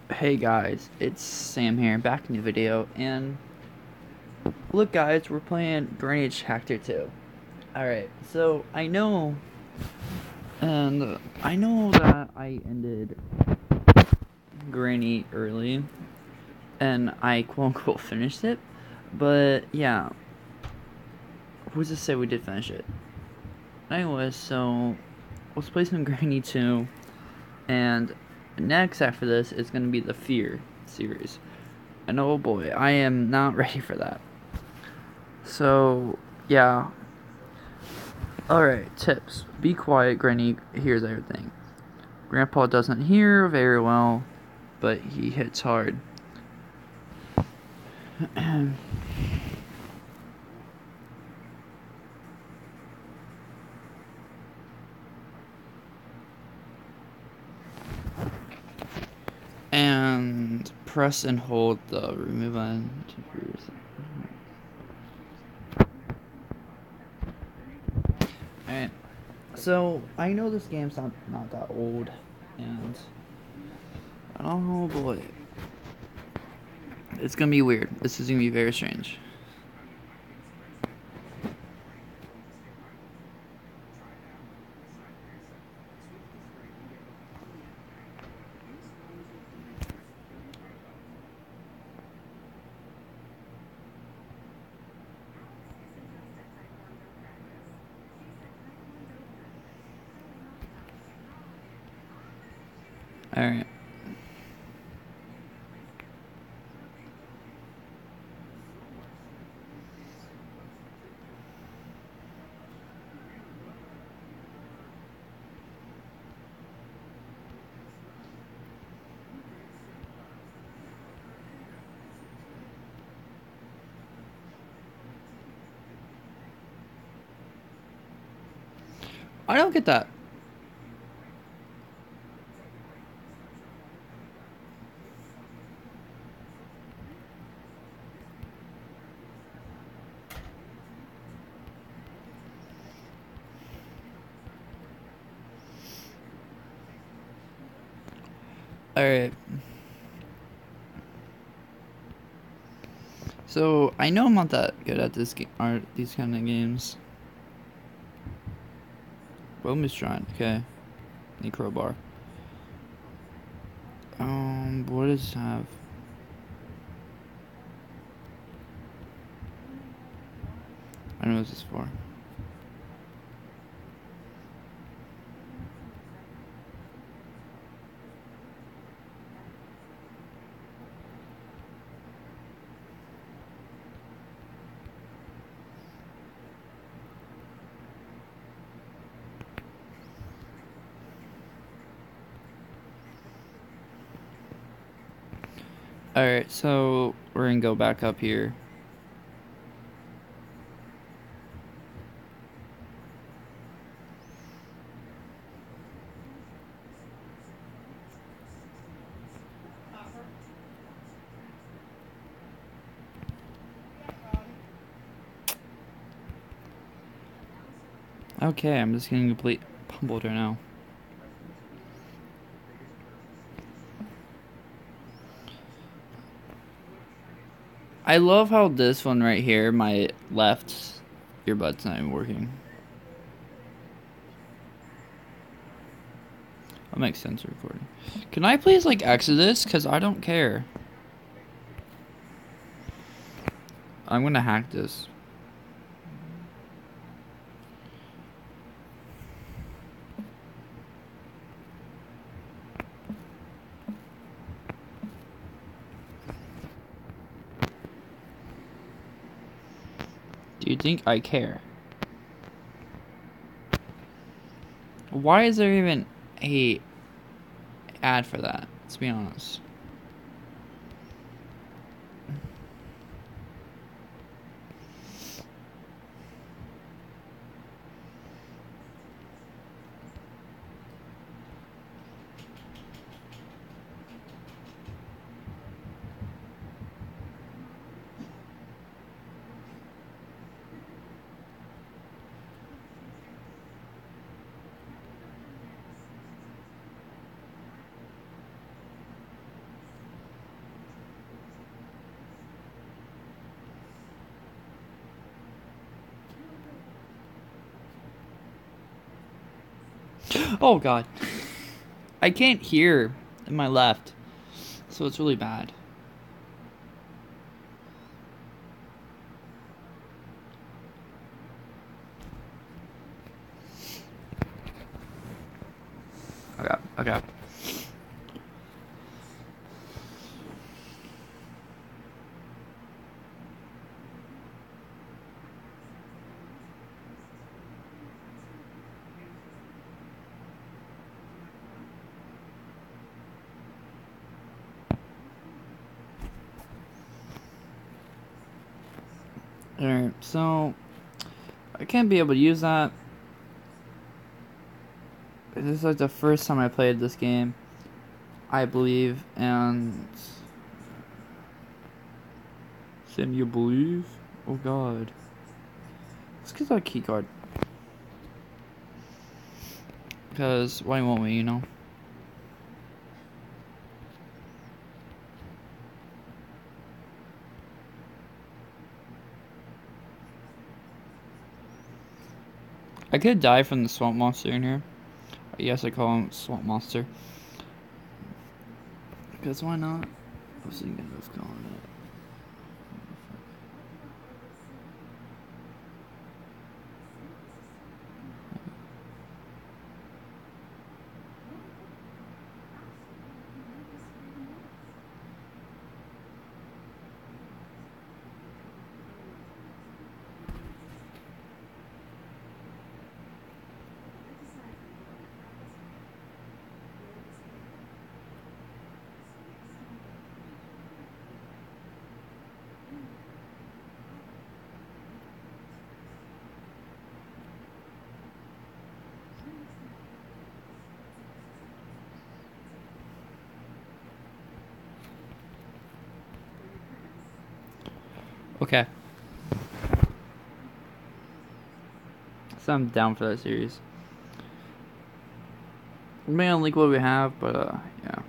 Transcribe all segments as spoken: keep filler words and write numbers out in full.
Hey guys, it's Sam here, back in the video, and look guys, we're playing Drainage Hacker two. Alright, so I know, and uh, I know that I ended Granny early, and I quote-unquote finished it, but yeah, who's to say we did finish it? Anyways, so let's play some Granny two, and next after this is going to be the Fear series. And oh boy, I am not ready for that. So, yeah. Alright, tips. Be quiet, Granny hears everything. Grandpa doesn't hear very well, but he hits hard. And press and hold the remove button. Alright. So, I know this game's not, not that old, and oh boy. It's gonna be weird. This is gonna be very strange. Alright. I don't get that. Alright. So, I know I'm not that good at this game, or these kind of games. Bonus Shrine, okay. Need crowbar. Um, what does it have? I don't know what this is for. Alright, so we're gonna go back up here. Okay, I'm just getting complete pummeled right now. I love how this one right here, my left earbud's not even working. That makes sense recording. Can I please like exit this? Cause I don't care. I'm gonna hack this. Do you think I care? Why is there even a ad for that? Let's be honest. Oh god. I can't hear in my left, so it's really bad. Okay, okay. Alright, so I can't be able to use that. This is like the first time I played this game, I believe, and Sim, you believe? Oh god. Let's get that key card. Because why won't we, you know? I could die from the swamp monster in here. Yes, I call him swamp monster. Because why not? I was thinking of calling it. Okay. So I'm down for that series. We may not like what we have, but uh, yeah.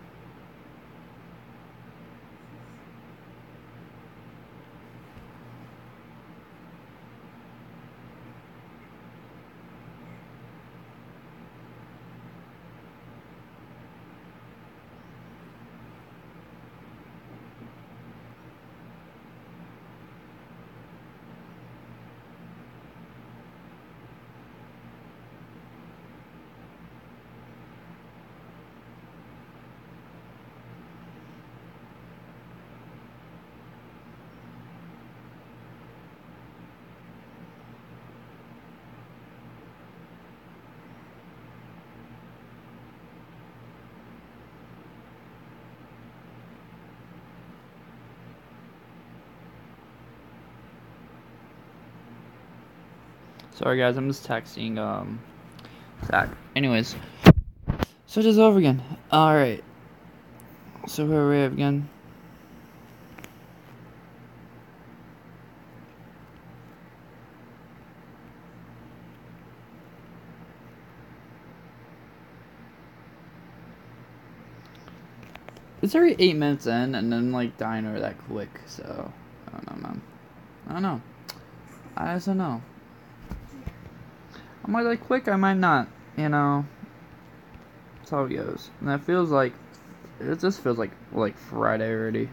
Sorry guys, I'm just texting um Zach. Anyways, so just over again. All right. So where are we at again? It's already eight minutes in, and then like dying over that quick. So I don't know, man. I don't know. I just don't know. I might like quick. I might not. You know. That's how it goes. And that feels like it just feels like like Friday already.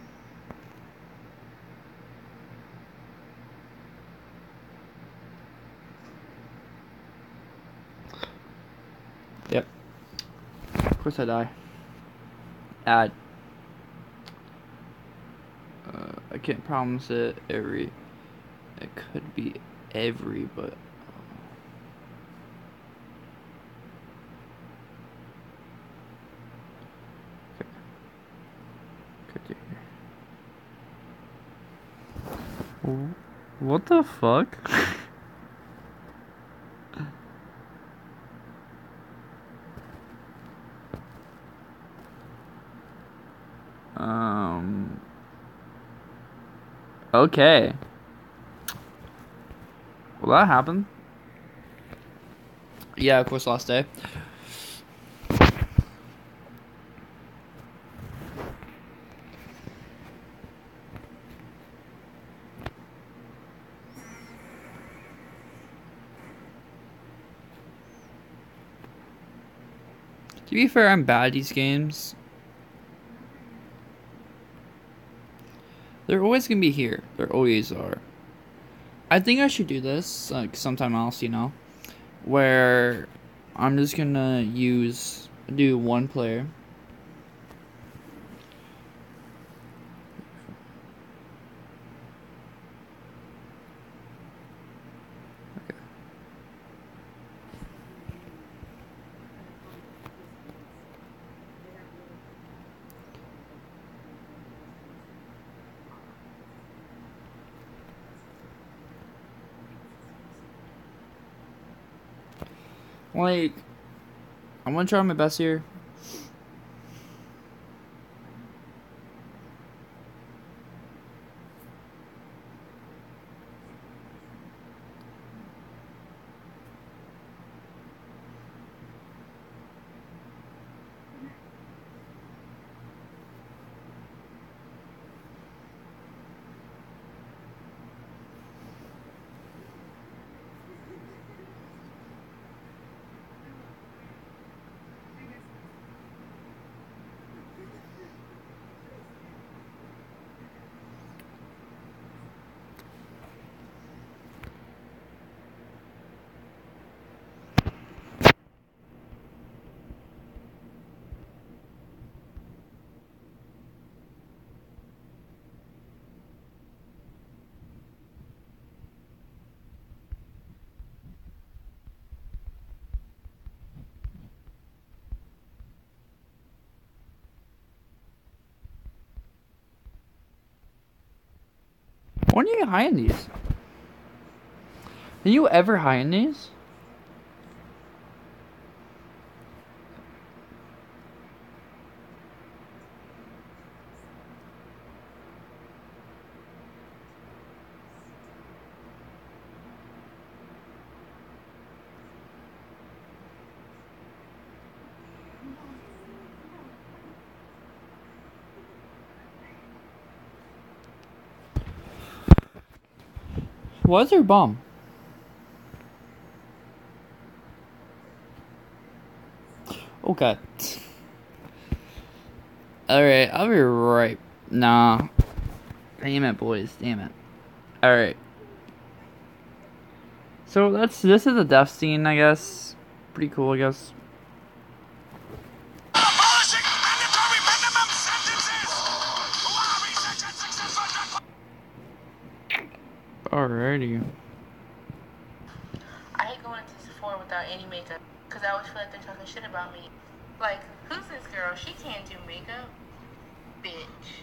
Yep. Of course I die. Add. Uh, I can't promise it every. It could be every, but. What the fuck? um. Okay. Well, that happened. Yeah, of course, last day. To be fair, I'm bad at these games. They're always gonna be here. They always are. I think I should do this like sometime else, you know, where I'm just gonna use do one player. Like, I'm gonna try my best here. When are you high in these? Are you ever high in these? What's your bomb? Okay. Alright, I'll be right. Nah. Damn it, boys. Damn it. Alright. So that's this is a death scene, I guess. Pretty cool, I guess. Alrighty. I hate going into Sephora without any makeup because I always feel like they're talking shit about me. Like, who's this girl? She can't do makeup. Bitch.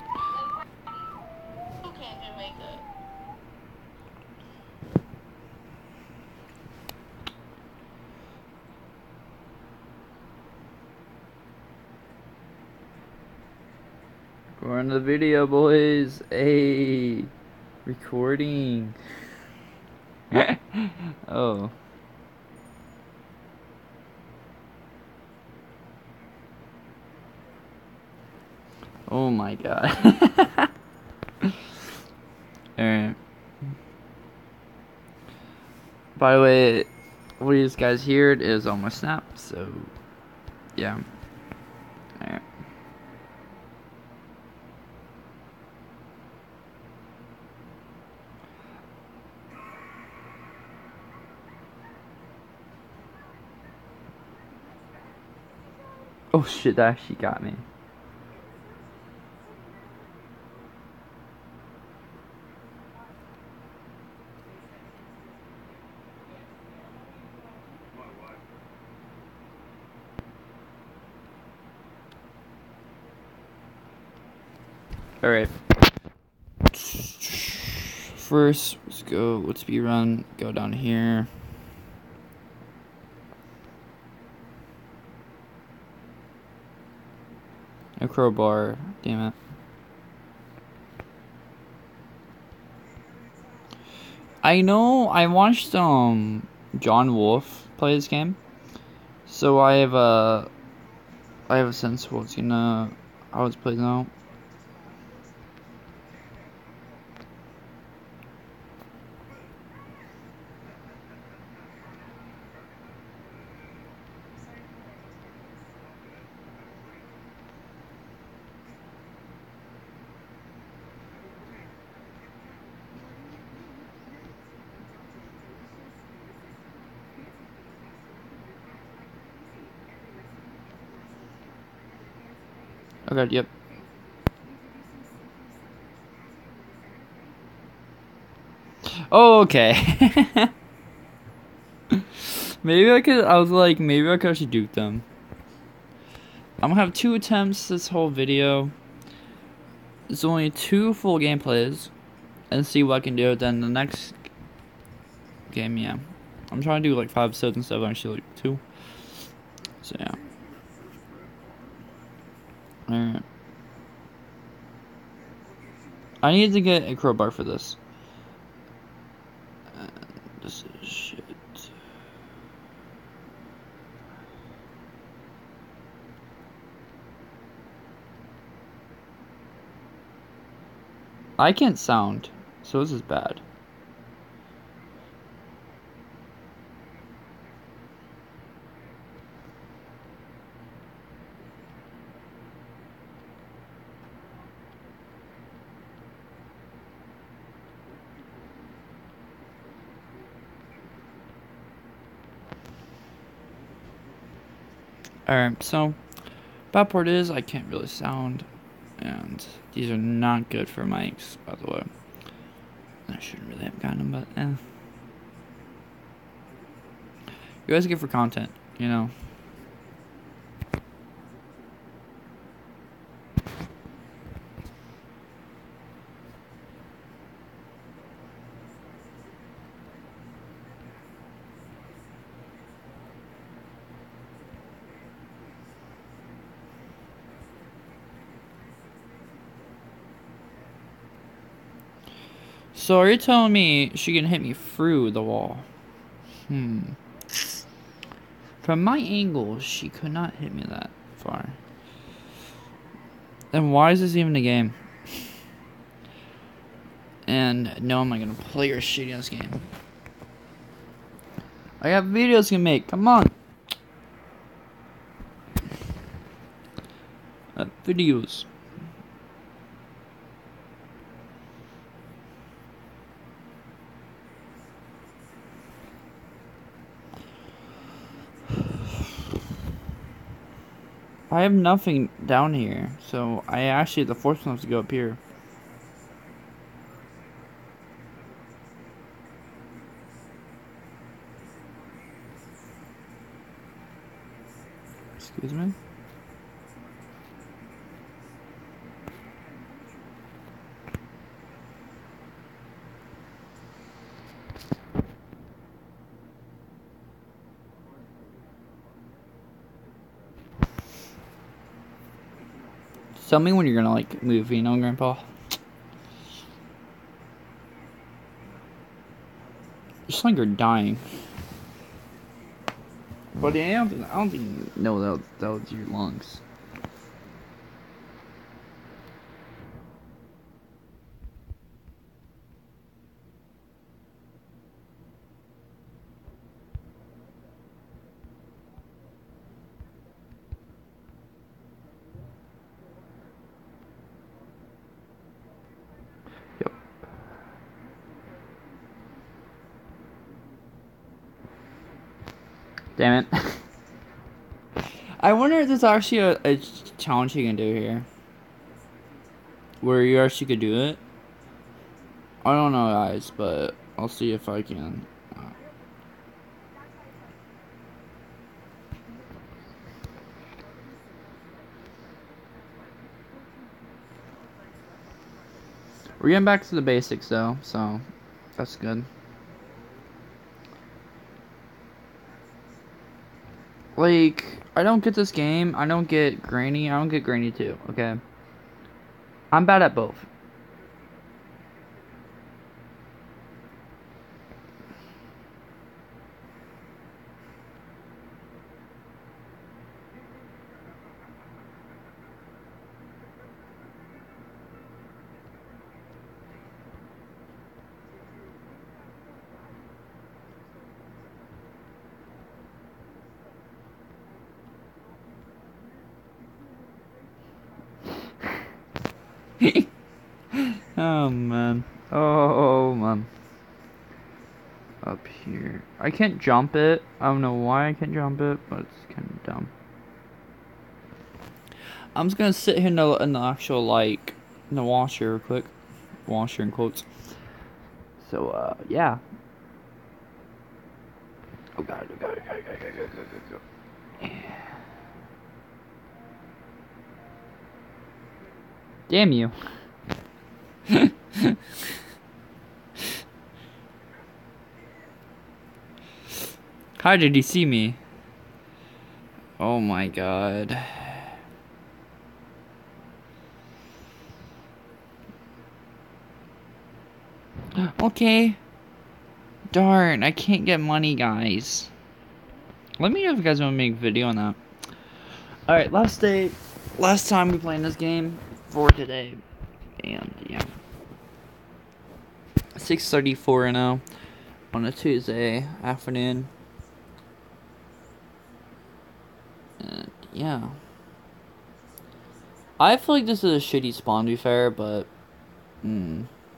Who can't do makeup? We're on the video, boys. Hey, recording. Oh. Oh my god. Alright. By the way, what you guys heard is on my snap, so yeah. Alright. Oh shit, that actually got me. Alright. First, let's go, let's speed run, go down here. A crowbar, damn it. I know, I watched, um, John Wolf play this game. So I have a, I have a sense of what's gonna, how it's played out. Okay, yep. Oh, okay. Maybe I could, I was like, maybe I could actually duke them. I'm gonna have two attempts this whole video. It's only two full gameplays. And see what I can do. Then the next game, yeah. I'm trying to do like five episodes instead of actually like two. So, yeah. Alright. I need to get a crowbar for this. Uh, this is shit. I can't sound, so this is bad. Alright, so bad part is I can't really sound, and these are not good for mics, by the way. I shouldn't really have gotten them, but eh. You guys get for content, you know. So are you telling me she can hit me through the wall? Hmm. From my angle, she could not hit me that far. Then why is this even a game? And no, I'm not gonna play your shitty ass game. I got videos to make. Come on. Uh, videos. I have nothing down here, so I actually the force one has to go up here. Excuse me? Tell me when you're gonna like move, you know, Grandpa. It's like you're dying. But I don't, I don't think you know that that was your lungs. Yep. Damn it. I wonder if there's actually a, a challenge you can do here. Where you actually could do it. I don't know, guys, but I'll see if I can. We're getting back to the basics, though, so that's good. Like, I don't get this game. I don't get Granny. I don't get Granny two, okay? I'm bad at both. Oh man. Oh man. Up here. I can't jump it. I don't know why I can't jump it, but it's kind of dumb. I'm just gonna sit here in the, in the actual, like, in the washer real quick. Washer in quotes. So, uh, yeah. Oh god, oh god, oh god, oh god, oh god, oh god, oh god. Yeah. Damn you. How did he see me? Oh my god. Okay. Darn, I can't get money, guys. Let me know if you guys want to make a video on that. Alright, last day. Last time we played this game for today. And, yeah. six thirty-four now on a Tuesday afternoon. And, yeah. I feel like this is a shitty spawn, to be fair, but... Hmm.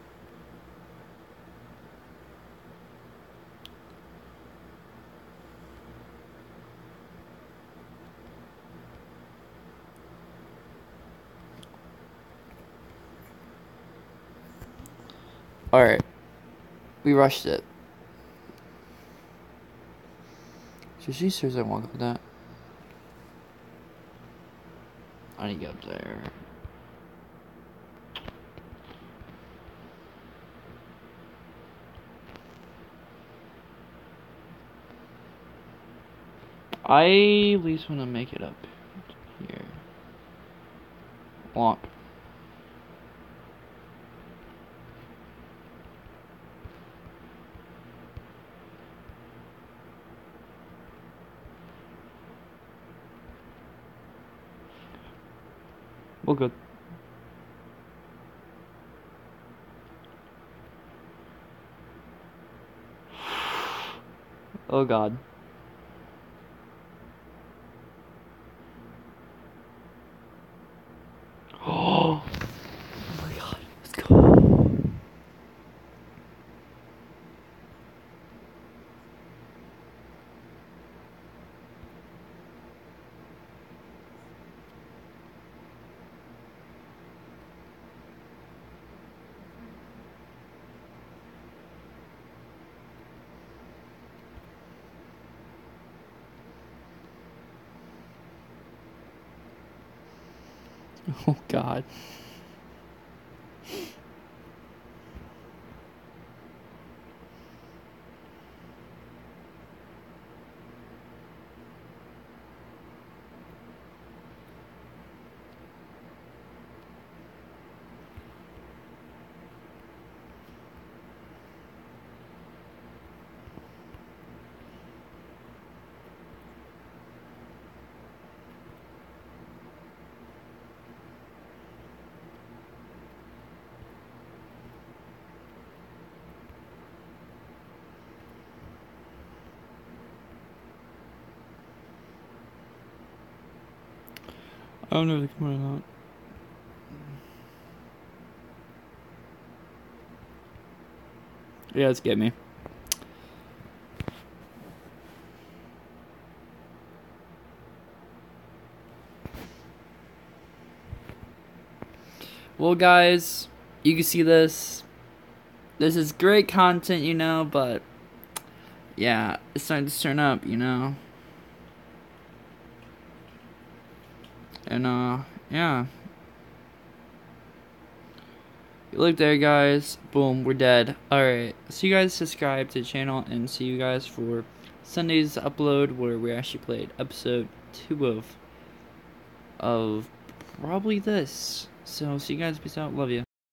Alright. We rushed it. So she seriously walk up with that. I need to get up there. I at least want to make it up here. Walk. Well, good. Oh god. Oh my god, let's go. Oh god. I don't know if they're coming or not. Yeah, let's get me. Well, guys, you can see this. This is great content, you know, but yeah, it's starting to turn up, you know. And, uh, yeah. You look there, guys. Boom, we're dead. Alright, so you guys subscribe to the channel, and see you guys for Sunday's upload, where we actually played episode two of, of probably this. So, see you guys. Peace out. Love you.